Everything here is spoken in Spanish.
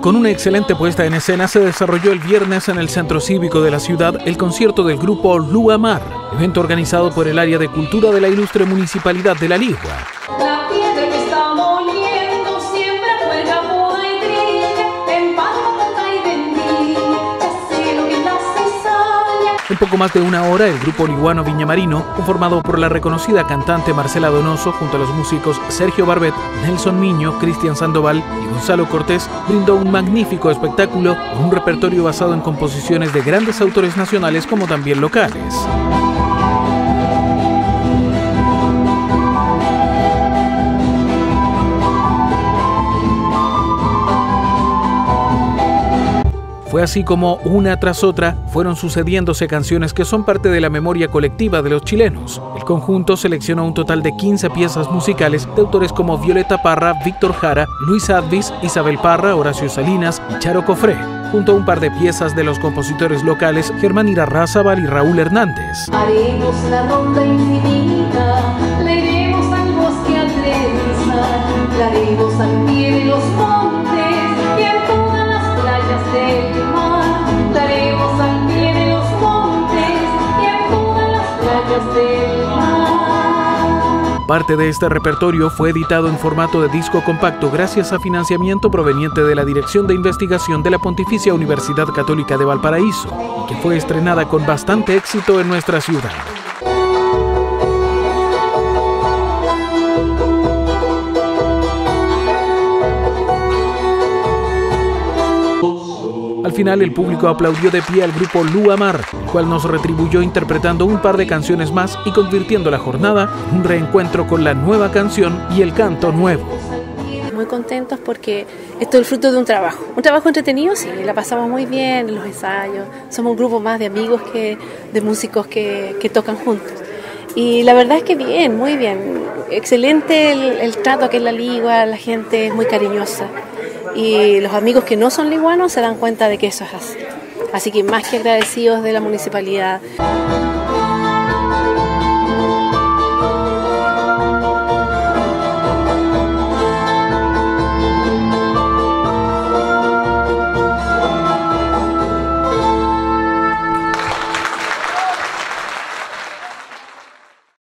Con una excelente puesta en escena se desarrolló el viernes en el Centro Cívico de la ciudad el concierto del grupo Luamar, evento organizado por el Área de Cultura de la Ilustre Municipalidad de La Ligua. La piedra que está moliendo siempre juega poetría, en palma canta y bendiga, hace lo que la cizaña. En poco más de una hora, el grupo liguano Viñamarino, conformado por la reconocida cantante Marcela Donoso junto a los músicos Sergio Barbet, Nelson Miño, Cristian Sandoval y Gonzalo Cortés, brindó un magnífico espectáculo con un repertorio basado en composiciones de grandes autores nacionales como también locales. Fue así como, una tras otra, fueron sucediéndose canciones que son parte de la memoria colectiva de los chilenos. El conjunto seleccionó un total de 15 piezas musicales de autores como Violeta Parra, Víctor Jara, Luis Advis, Isabel Parra, Horacio Salinas y Charo Cofré, junto a un par de piezas de los compositores locales Germán Irarrázaval y Raúl Hernández. Haremos la ronda infinita, le iremos al bosque a trenzar, la haremos al pie de los montes y en todas las playas del mar, la haremos al pie de los montes y en todas las playas del mar. Parte de este repertorio fue editado en formato de disco compacto gracias a financiamiento proveniente de la Dirección de Investigación de la Pontificia Universidad Católica de Valparaíso, y que fue estrenada con bastante éxito en nuestra ciudad. Al final, el público aplaudió de pie al grupo Luamar, el cual nos retribuyó interpretando un par de canciones más y convirtiendo la jornada en un reencuentro con la nueva canción y el canto nuevo. Muy contentos porque esto es el fruto de un trabajo entretenido, sí, la pasamos muy bien en los ensayos, somos un grupo más de amigos que de músicos que tocan juntos. Y la verdad es que bien, muy bien, excelente el trato aquí en La Ligua, la gente es muy cariñosa. Y los amigos que no son liguanos se dan cuenta de que eso es así. Así que más que agradecidos de la municipalidad.